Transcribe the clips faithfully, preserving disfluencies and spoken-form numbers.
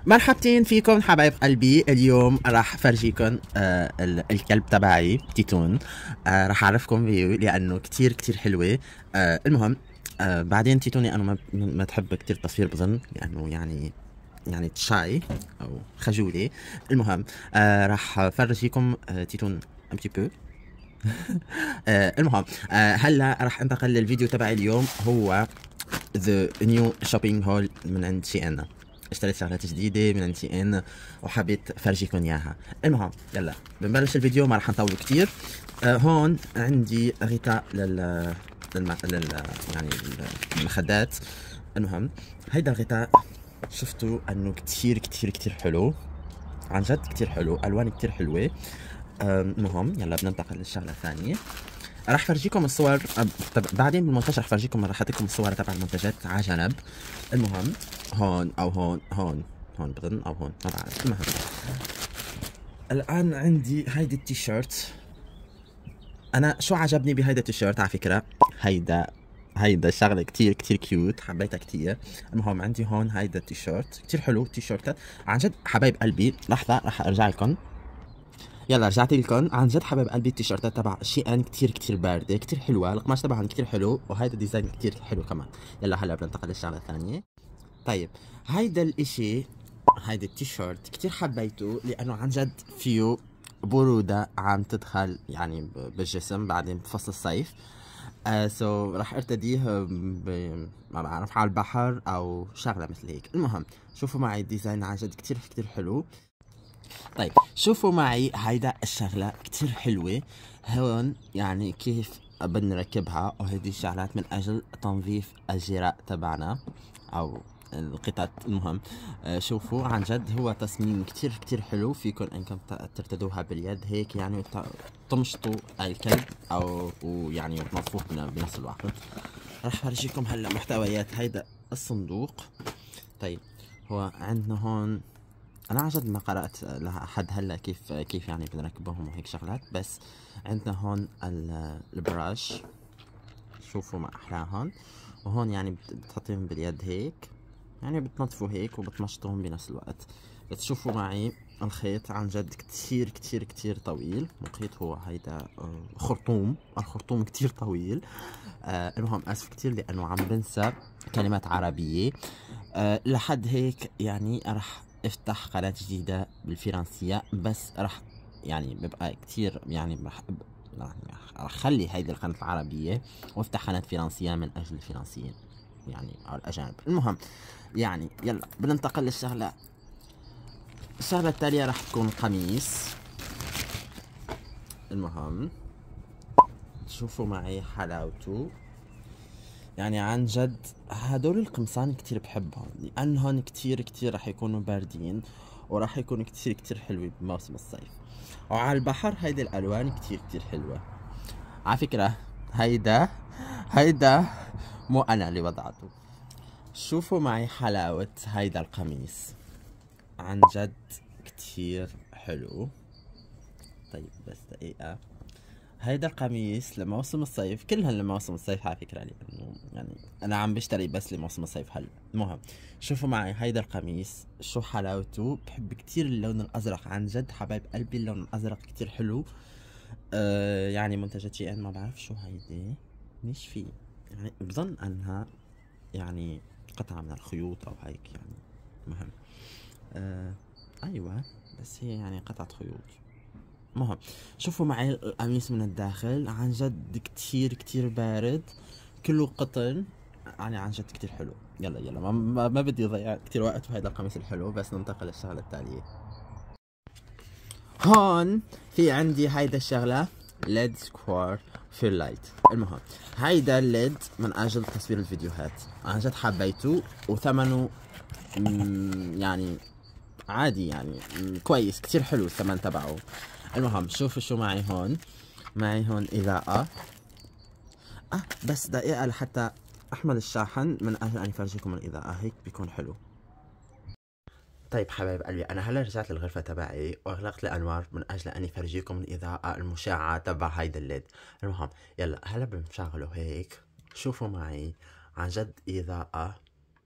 مرحبتين فيكم حبايب قلبي. اليوم راح فرجيكم آه الكلب تبعي تيتون. آه راح اعرفكم فيه لانه كتير كتير حلوة. آه المهم آه بعدين تيتوني انا ما, ما تحب كتير تصوير بظن لانه يعني يعني تشاي او خجولة. المهم آه راح فرجيكم آه تيتون un petit peu. آه المهم آه هلا راح انتقل للفيديو تبعي اليوم، هو ذا نيو شوبينج هول من عند شي ان. اشتريت شغلات جديدة من عند شي ان وحبيت فرجيكم اياها. المهم يلا بنبلش الفيديو، ما رح نطول كتير. آه هون عندي غطاء لل للم... لل يعني المخدات. المهم هيدا الغطاء شفتوا انه كتير كتير كتير حلو، عن جد كتير حلو، الوان كتير حلوة. المهم يلا بننتقل للشغلة الثانية. راح فرجيكم الصور طب بعدين بالمونتاج، راح فرجيكم راح اعطيكم الصور تبع المنتجات على جنب. المهم هون او هون هون هون بظن او هون ما بعرف. المهم الان عندي هيدي التيشيرت. انا شو عجبني بهيدا التيشيرت على فكرة، هيدا هيدا الشغلة كتير كتير كيوت، حبيتها كتير. المهم عندي هون هيدا التيشيرت كتير حلو، تيشيرتات عن جد حبايب قلبي. لحظة راح ارجع لكم. يلا رجعت لكم. عن جد حبايب قلبي التيشيرتات تبع شي ان كتير كتير باردة، كتير حلوة، القماش تبعهم كتير حلو، وهيدا الديزاين كتير حلو كمان. يلا هلا بننتقل للشغلة الثانية. طيب هيدا الاشي، هيدا التيشيرت كتير حبيته لانه عن جد فيه برودة عم تدخل يعني بالجسم بعدين بفصل الصيف. آه سو راح ارتديه ب... ما بعرف على البحر او شغلة مثل هيك. المهم شوفوا معي الديزاين عن جد كتير كتير حلو. طيب شوفوا معي هيدا الشغلة كتير حلوة هون، يعني كيف بنركبها، وهيدي الشغلات من اجل تنظيف الجراء تبعنا او القطط. المهم آه شوفوا عن جد هو تصميم كتير كتير حلو، فيكم انكم ترتدوها باليد هيك يعني تمشطوا الكلب او ويعني تنظفوه بنفس الوقت. راح فرجيكم هلا محتويات هيدا الصندوق. طيب هو عندنا هون، انا عن جد ما قرأت لحد هلا كيف كيف يعني بنركبهم وهيك شغلات، بس عندنا هون البراش، شوفوا ما احلاهم. وهون يعني بتحطيهم باليد هيك، يعني بتنظفوا هيك وبتمشطوهم بنفس الوقت. بتشوفوا معي الخيط عن جد كتير كتير كتير طويل، مخيط هو هيدا خرطوم، الخرطوم كتير طويل. آه المهم اسف كتير لانه عم بنسى كلمات عربية. آه لحد هيك يعني راح افتح قناة جديدة بالفرنسية، بس راح يعني ببقى كتير يعني راح راح اخلي هيدي القناة العربية وافتح قناة فرنسية من اجل الفرنسيين يعني او الاجانب. المهم يعني يلا بننتقل للشغلة. الشغلة التالية راح تكون قميص. المهم شوفوا معي حلاوته، يعني عن جد هدول القمصان كتير بحبهم لانهم كتير كتير راح يكونوا باردين وراح يكونوا كتير كتير حلوين بموسم الصيف. وعلى البحر هيدي الالوان كتير كتير حلوة على فكرة. هيدا هيدا مو انا اللي وضعته. شوفوا معي حلاوة هيدا القميص، عن جد كتير حلو. طيب بس دقيقة، هيدا القميص لموسم الصيف، كلهن لموسم الصيف على فكرة، لأنه يعني أنا عم بشتري بس لموسم الصيف هلا. المهم شوفوا معي هيدا القميص شو حلاوته، بحب كتير اللون الأزرق، عن جد حبايب قلبي اللون الأزرق كتير حلو. آه يعني منتجات شي إن ما بعرف شو هيدي، ليش في يعني بظن أنها يعني قطعة من الخيوط أو هيك يعني. مهم آه أيوة بس هي يعني قطعة خيوط. مهم شوفوا معي القميص من الداخل عن جد كتير كتير بارد، كله قطن، يعني عن جد كتير حلو. يلا يلا ما, ما, ما بدي اضيع كتير وقت في هذا القميص الحلو، بس ننتقل للشغلة التالية. هون في عندي هيدا الشغلة ليد سكوار في اللايت. المهم هيدا الليد من اجل تصوير الفيديوهات، عن جد حبيته وثمنه يعني عادي يعني كويس، كتير حلو الثمن تبعه. المهم شوفوا شو معي هون، معي هون إضاءة. آه بس دقيقة لحتى أحمل الشاحن من أجل أن أفرجيكم الإضاءة، هيك بيكون حلو. طيب حبايب قلبي أنا هلا رجعت للغرفة تبعي وأغلقت الأنوار من أجل أن أفرجيكم الإضاءة المشعة تبع هيدا الليد. المهم يلا هلا بنشغله هيك، شوفوا معي عن جد إضاءة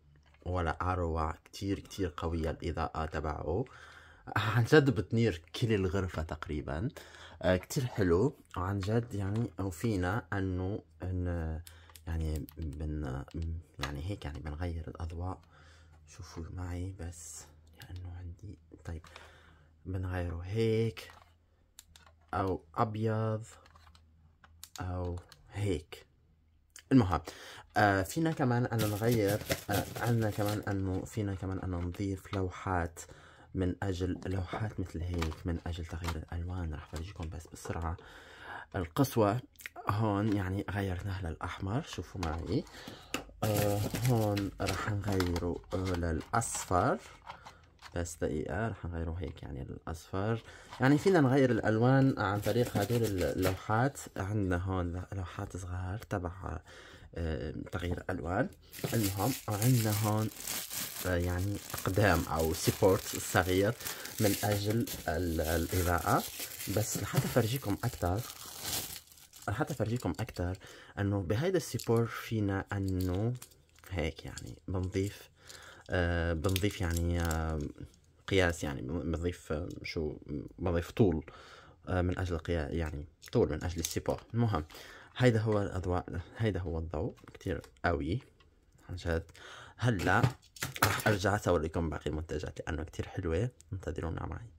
ولا اروع. كتير كتير قوية الاضاءة تبعه، عن جد بتنير كل الغرفة تقريبا. آه كتير حلو وعن جد يعني. وفينا انه ان يعني بن يعني هيك يعني بنغير الاضواء. شوفوا معي بس لانه عندي. طيب بنغيره هيك او ابيض او هيك. المهم آه فينا كمان ان نغير. آه عندنا كمان انه فينا كمان انه نضيف لوحات من اجل لوحات مثل هيك من اجل تغيير الالوان. رح فرجيكم بس بسرعة. القسوة هون يعني غيرناها للاحمر، شوفوا معي. آه هون رح نغيره آه للاصفر. بس دقيقة رح نغيره هيك يعني للاصفر. يعني فينا نغير الالوان عن طريق هدول اللوحات. عندنا هون لوحات صغار تبع آه تغيير الالوان. المهم عندنا هون آه يعني اقدام او سيبورت صغير من اجل الاضاءة. بس لحتى افرجيكم اكثر لحتى افرجيكم اكثر انه بهيدا السيبور فينا انه هيك يعني بنضيف آه بنضيف يعني آه قياس يعني بنضيف آه شو بنضيف طول آه من اجل القياس يعني طول من اجل السيبور. المهم هيدا هو الاضواء، هيدا هو الضوء كتير قوي عن جد. هلا رح ارجع اسوي باقي المنتجات لانه كتير حلوة. انتظرونا معي.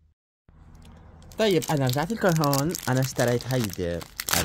طيب انا رجعت لكم هون. انا اشتريت هيدي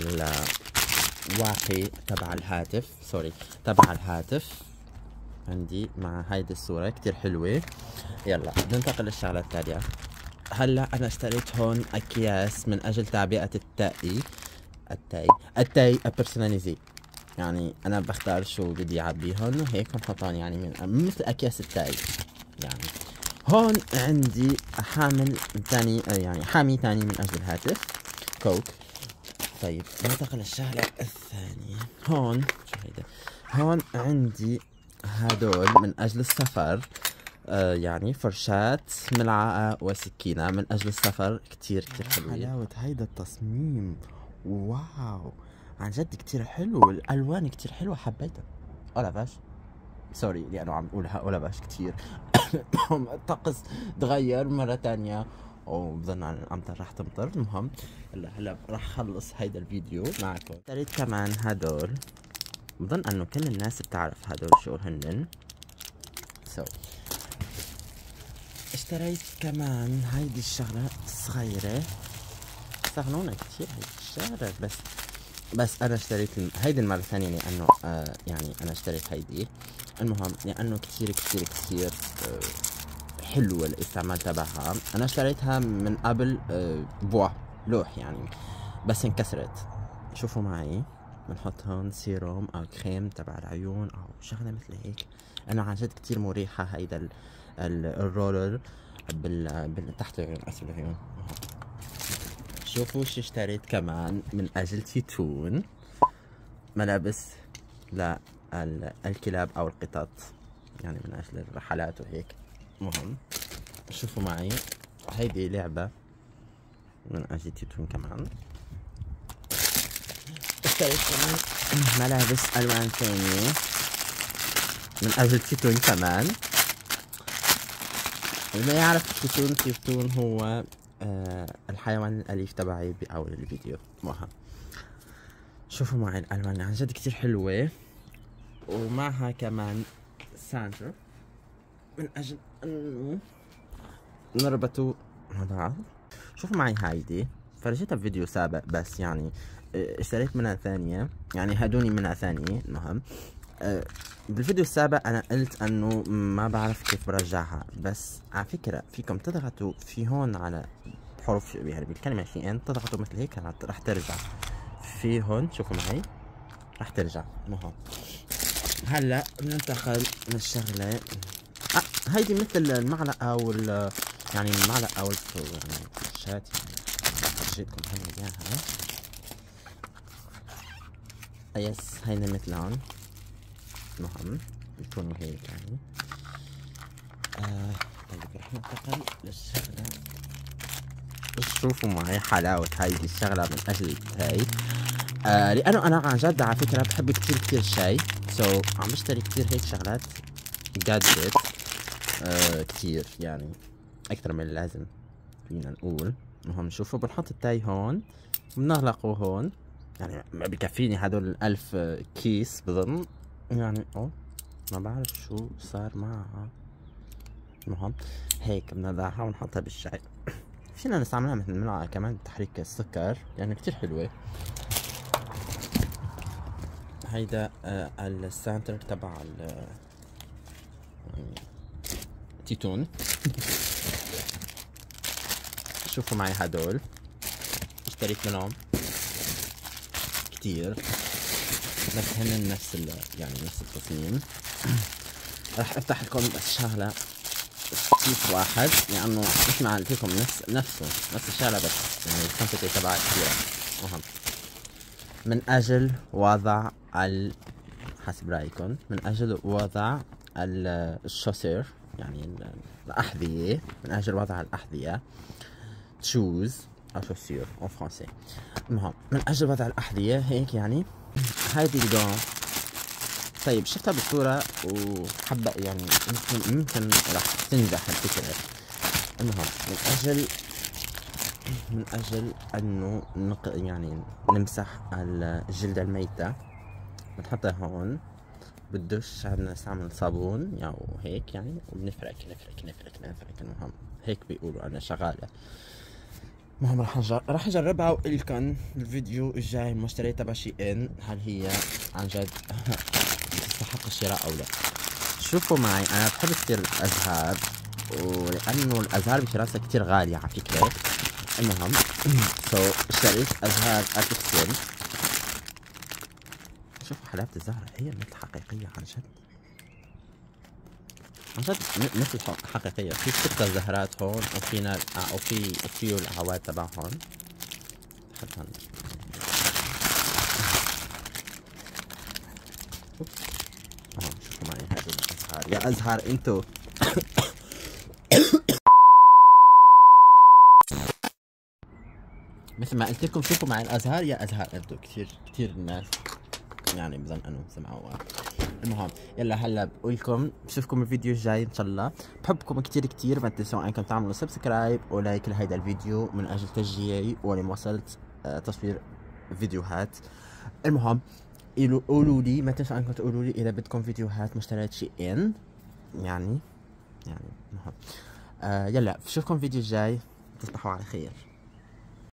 الواقي تبع الهاتف، سوري تبع الهاتف عندي مع هيدي الصورة كتير حلوة. يلا ننتقل للشغلة التالية. هلا انا اشتريت هون اكياس من اجل تعبئة التاي التاي التاي بيرسوناليزي. يعني انا بختار شو بدي اعبيهن وهيك بنحطهم يعني من مثل اكياس التاي. يعني هون عندي حامل ثاني يعني حامي ثاني من اجل الهاتف كوك. طيب ننتقل للشغلة الثانية. هون شو هيدا؟ هون عندي هدول من اجل السفر. آه يعني فرشاة ملعقة وسكينة من اجل السفر. كتير كتير حلوين. حلاوة هيدا التصميم، واو عن جد كتير حلو. الالوان كتير حلوة حبيتها. ولا باش سوري لانه عم اقولها ولا باش كتير. الطقس تغير مرة تانية وبظن عن الامطار رح تمطر. المهم هلا هلا رح خلص هيدا الفيديو معكم. اشتريت كمان هدول، بظن انه كل الناس بتعرف هدول شو هنن. سو اشتريت كمان هيدي الشغلة الصغيرة. استغنونا كتير هيدي الشغلة. بس بس انا اشتريت هيدي المرة الثانية لانه آه يعني انا اشتريت هيدي. المهم لانه كتير كتير كتير آه حلوة الاستعمال تبعها. انا اشتريتها من قبل آه بوا لوح يعني بس انكسرت. شوفوا معي بنحط هون سيروم او كريم تبع العيون او شغلة مثل هيك. انا عن جد كتير مريحة هيدا ال ال الرولر بال, بال تحت العيون اسفل العيون. شوفوا شو اشتريت كمان من اجل تيتون. ملابس للكلاب او القطط يعني من اجل الرحلات وهيك. مهم شوفوا معي هيدي لعبة من اجل تيتون كمان. اشتريت كمان ملابس الوان ثانية من اجل تيتون كمان. اللي ما يعرف تيتون، تيتون هو آه الحيوان الاليف تبعي باول الفيديو. مهم شوفوا معي الالوان عن جد كتير حلوة. ومعها كمان سانجر من اجل انه نربطوا مع بعض. شوفوا معي هايدي فرجيتها بفيديو سابق بس يعني اشتريت منها ثانية يعني هدوني منها ثانية. المهم بالفيديو السابق انا قلت انه ما بعرف كيف برجعها. بس على فكرة فيكم تضغطوا في هون على حروف يعني بالكلمة في ان تضغطوا مثل هيك رح ترجع. في هون شوفوا معي رح ترجع. المهم هلا بننتقل للشغلة آه هيدي مثل المعلقة وال يعني المعلقة او يعني الشات يعني فرجيتكم هي اياها. يس هيدا مثلهم. المهم بيكونوا هيك يعني. آه طيب رح ننتقل للشغلة. شوفوا معي حلاوة هيدي الشغلة من اجل هاي آه لانه انا عن جد على فكرة بحب كتير كتير الشاي. سو so, عم بشتري كتير هيك شغلات جادجت آه كتير يعني اكثر من اللازم فينا نقول. المهم شوفوا بنحط التاي هون بنغلقه هون، يعني ما بكفيني هدول الألف كيس بظن يعني. أوه ما بعرف شو صار معها. المهم هيك بنضعها ونحطها بالشاي. فينا نستعملها مثل الملعقة كمان تحريك السكر يعني كتير حلوة. هيدا آه السنتر تبع التيتون. شوفوا معي هدول اشتريت منهم كتير بس هن نفس ال يعني نفس التصميم. راح افتح لكم بس شغلة كيف واحد لانه يعني مش مع لكم نفس نفسه نفس الشغلة بس يعني الكونتيتي تبعها كثيرة. مهم من اجل وضع ال حسب رايكم من اجل وضع الشوسير يعني الاحذية، من اجل وضع الاحذية تشوز او شوسير ان فرنسي. المهم من اجل وضع الاحذية هيك يعني هذه الجون. طيب شفتها بالصورة وحبة يعني يمكن يمكن راح تنجح الفكرة. المهم من اجل من اجل انه نق... يعني نمسح الجلدة الميتة بنحطها هون بالدش. عندنا نستعمل صابون او هيك يعني وبنفرك نفرك نفرك نفرك. المهم هيك بيقولوا انا شغالة. المهم راح نجر... راح اجربها واقول لكم الفيديو الجاي المشتري تبع شي ان هل هي عن جد تستحق الشراء او لا. شوفوا معي انا بحب كثير الازهار ولانه الازهار بفرنسا كثير غالية على فكرة. المهم سو اشتريت ازهار ارتفيشال. شوفوا حلاوة الزهرة هي مثل حقيقية عن جد عن جد مثل حقيقية. في ستة زهرات هون وفينا او في فيو العواد تبعهم حتى اه. شوفوا معي هذول الازهار يا ازهار انتو. مثل ما قلت لكم شوفوا معي الازهار يا ازهار انتو. كثير كثير الناس يعني بظن انه سمعوا. المهم يلا هلا بقول لكم بشوفكم الفيديو الجاي ان شاء الله. بحبكم كثير كثير. ما تنسوا انكم تعملوا سبسكرايب ولايك لهيدا الفيديو من اجل تشجيعي ولمواصلة تصوير فيديوهات. المهم قولوا لي ما تنسوا انكم تقولوا لي اذا بدكم فيديوهات مشتريات شيء ان يعني يعني المهم آه يلا بشوفكم الفيديو الجاي. تصبحوا على خير.